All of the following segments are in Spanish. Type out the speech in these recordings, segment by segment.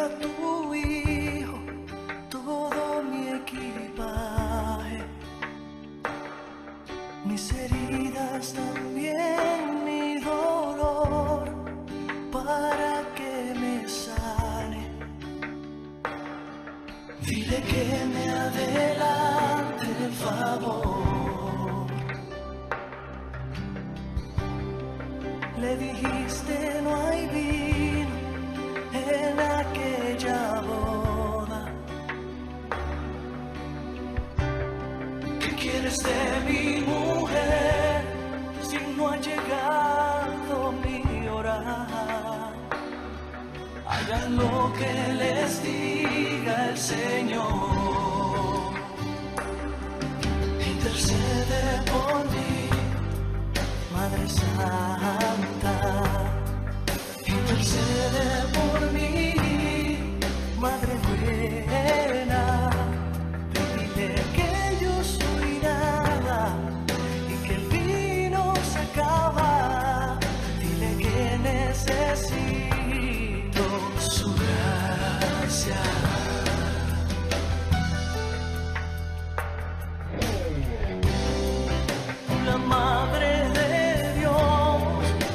a tu hijo todo mi equipaje, mis heridas también, mi dolor, para que me sane. Dile que me adelante el favor. Le dijiste no hay vino en aquella boda. ¿Qué quieres de mi mujer si no ha llegado mi hora? Hagan lo que les diga el Señor. Intercede por mí, Madre Santa. Intercede por mí, Madre buena. Dile que yo soy nada y que el vino se acaba. Dile que necesito su gracia. La Madre de Dios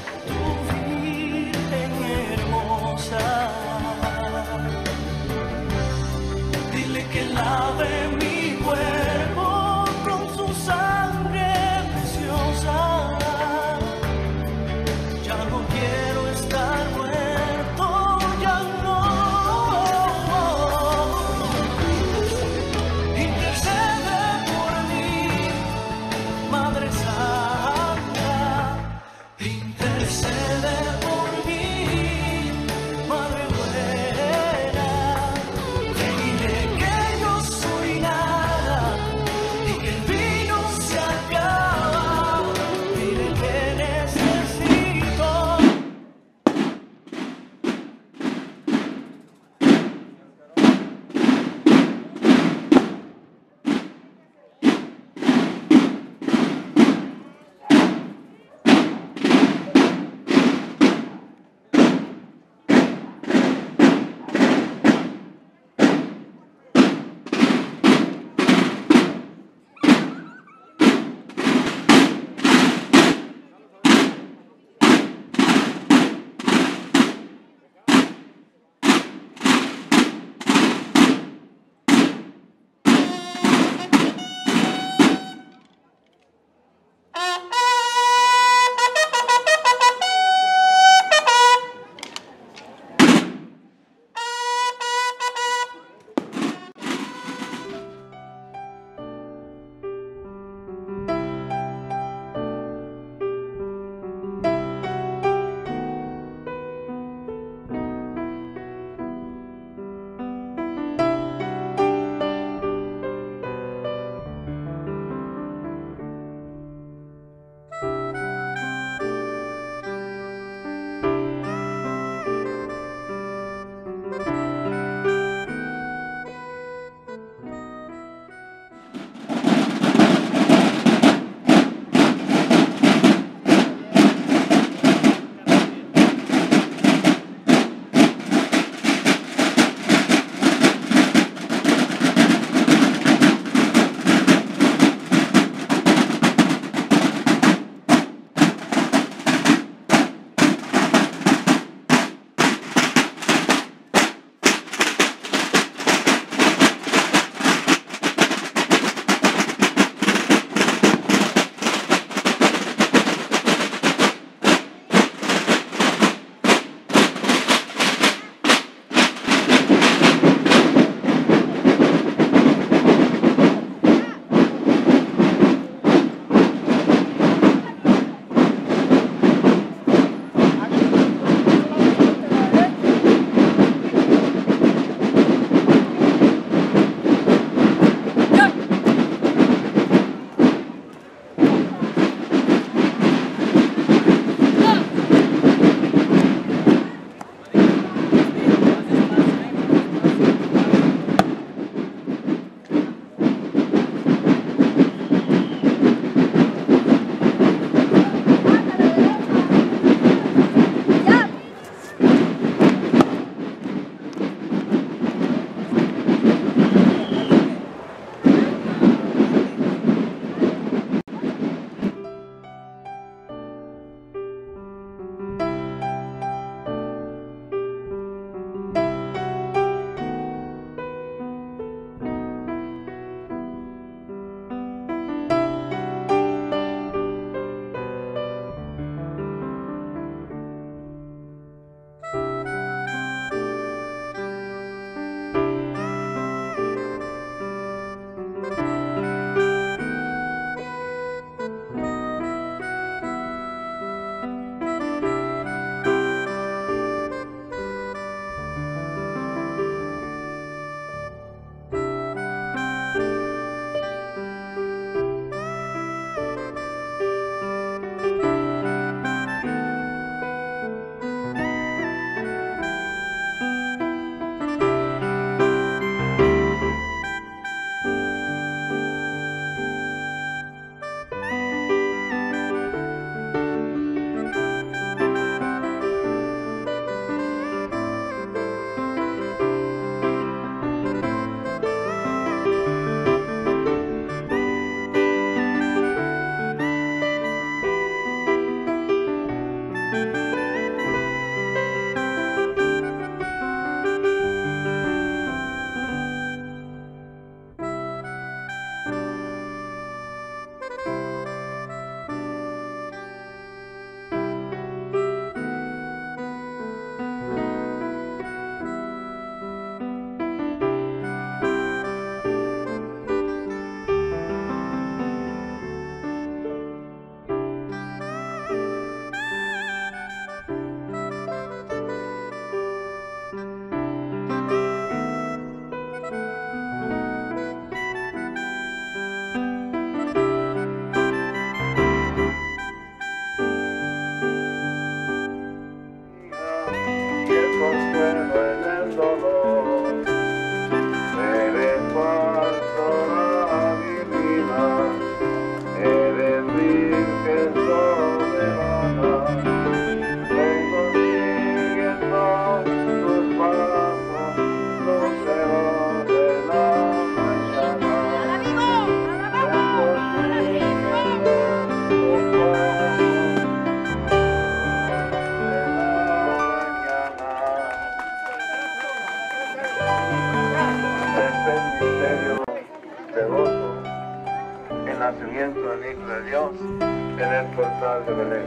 Nacimiento del Hijo de Dios en el portal de Belén.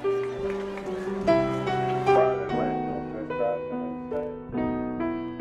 Padre nuestro que estás en el cielo.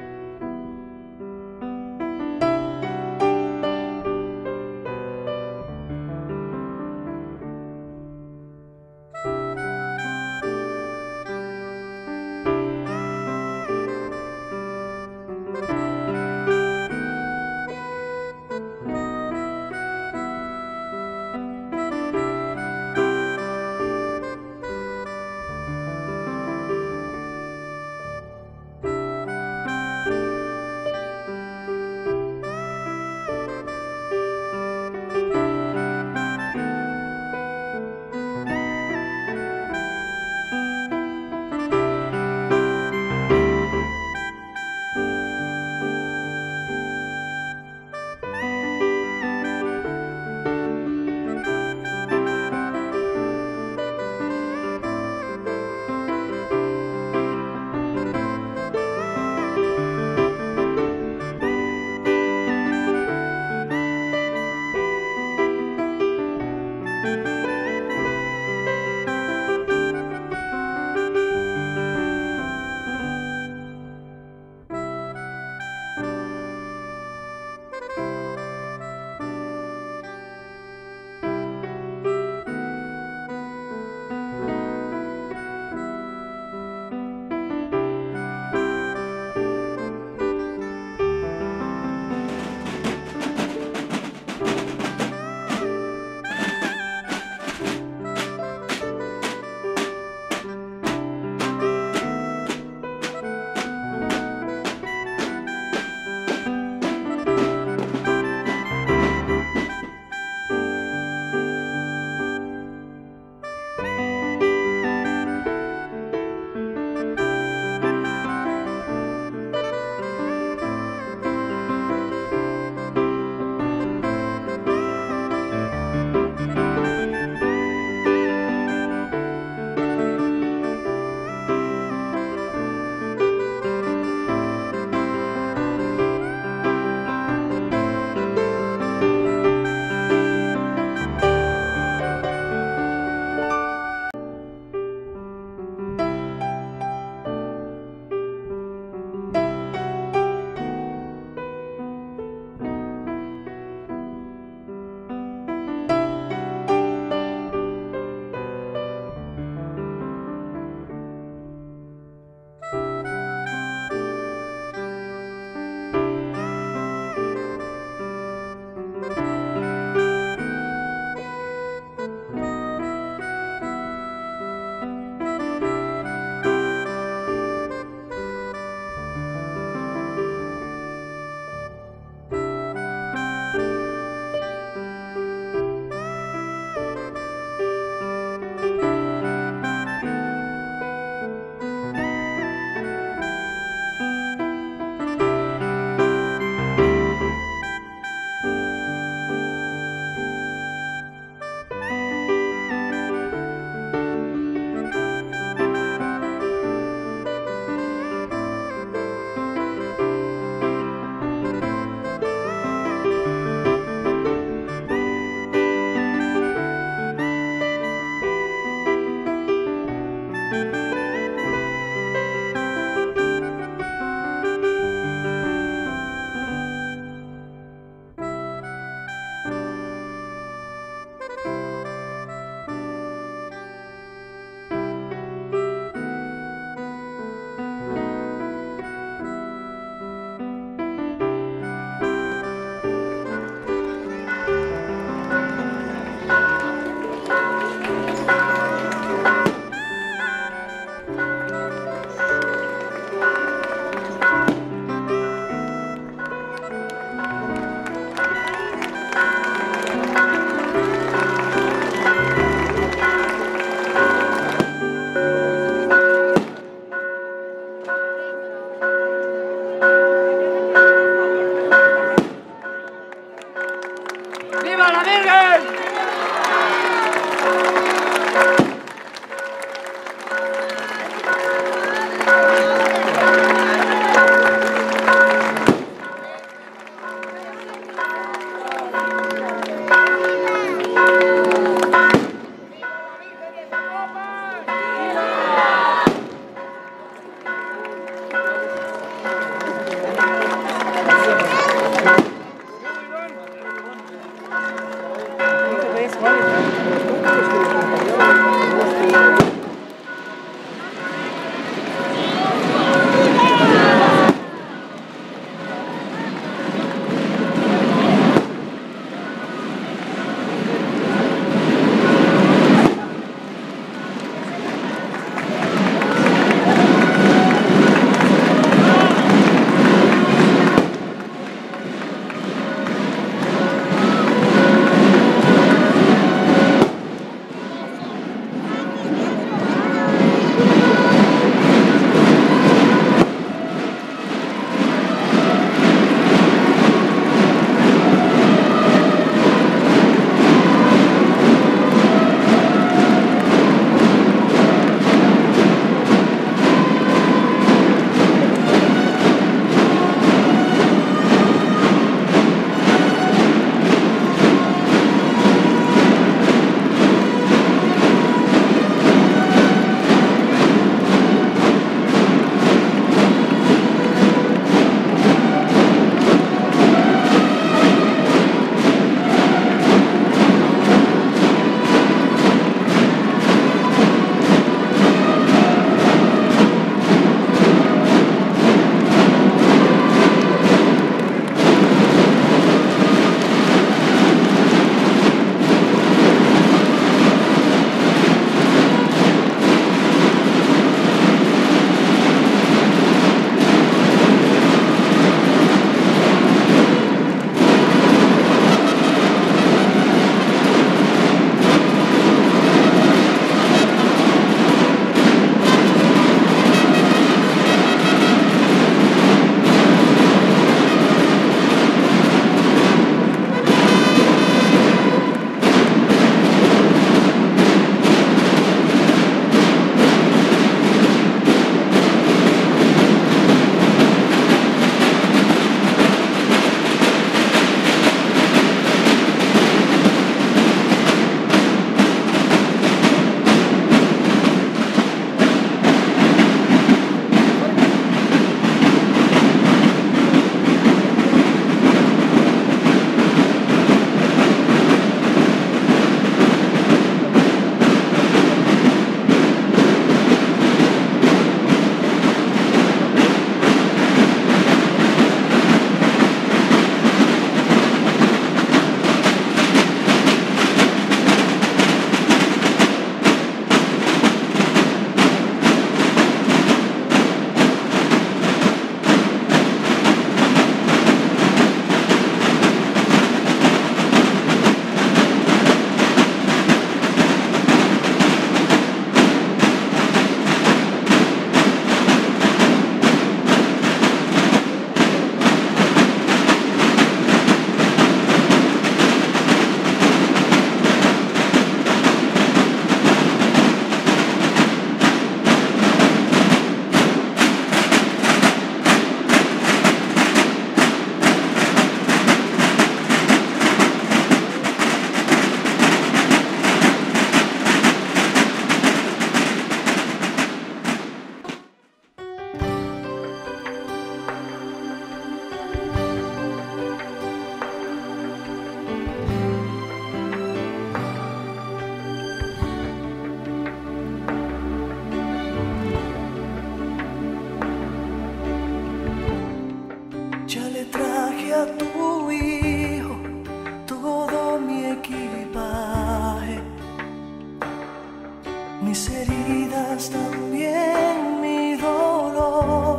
mis heridas, también mi dolor,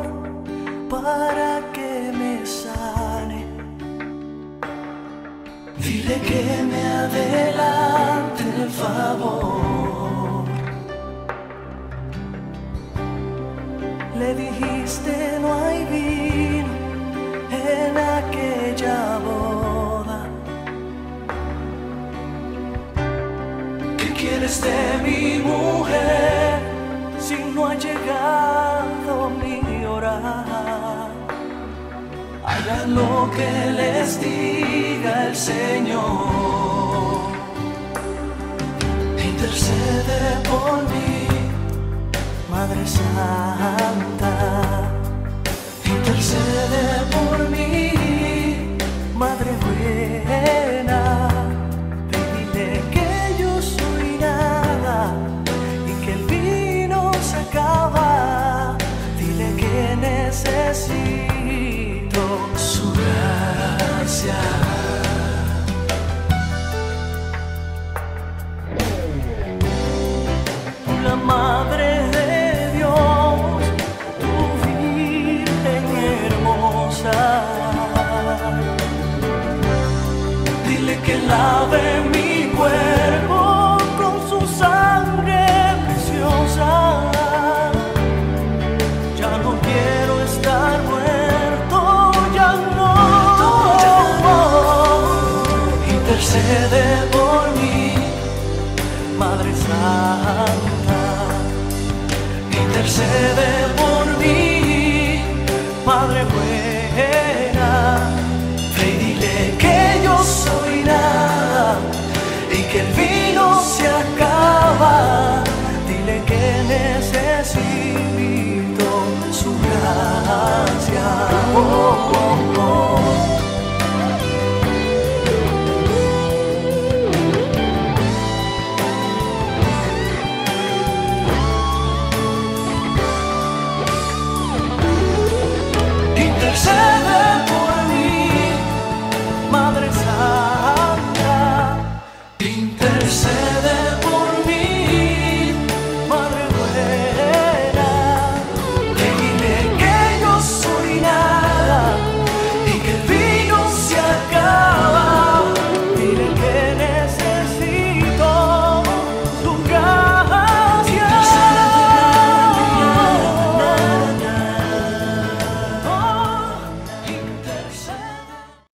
para que me sane. Dile que me adelante el favor. Le dijiste no hay vino en aquella boda. ¿Qué quieres de mi mujer si no hay llegado mi hora. Hagan lo que les diga el Señor. Intercede por mí, Madre Santa. Intercede por mí, Madre buena. Dile que yo soy nada y que el vino se acaba. Dile que necesito su gracia. La Madre de Dios, tu Virgen hermosa. Dile que lave mi cuerpo con su sangre preciosa. Ya no quiero estar muerto, ya no. Intercede por mí, Madre Santa. Intercede por mí, Madre buena. Ve y dile que yo soy nada y que el vino se acaba. Dile que necesito